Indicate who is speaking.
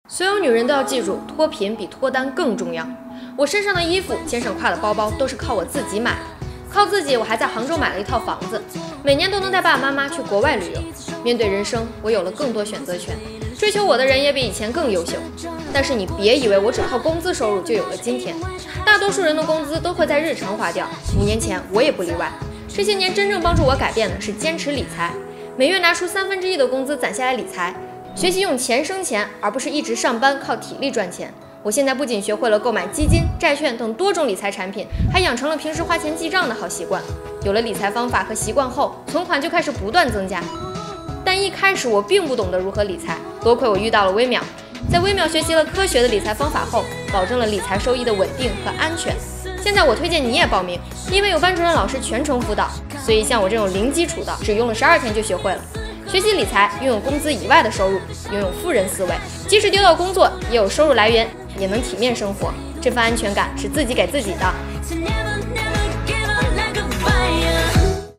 Speaker 1: 所有女人都要记住，脱贫比脱单更重要。我身上的衣服、肩上挎的包包都是靠我自己买的，靠自己，我还在杭州买了一套房子，每年都能带爸爸妈妈去国外旅游。面对人生，我有了更多选择权，追求我的人也比以前更优秀。但是你别以为我只靠工资收入就有了今天，大多数人的工资都会在日常花掉，5年前我也不例外。这些年真正帮助我改变的是坚持理财，每月拿出1/3的工资攒下来理财。学习用钱生钱，而不是一直上班靠体力赚钱。我现在不仅学会了购买基金、债券等多种理财产品，还养成了平时花钱记账的好习惯。有了理财方法和习惯后，存款就开始不断增加。但一开始我并不懂得如何理财，多亏我遇到了微秒，在微秒学习了科学的理财方法后，保证了理财收益的稳定和安全。现在我推荐你也报名，因为有班主任老师全程辅导，所以像我这种零基础的，只用了12天就学会了。学习理财，拥有工资以外的收入，拥有富人思维，即使丢掉工作，也有收入来源，也能体面生活。这份安全感是自己给自己的。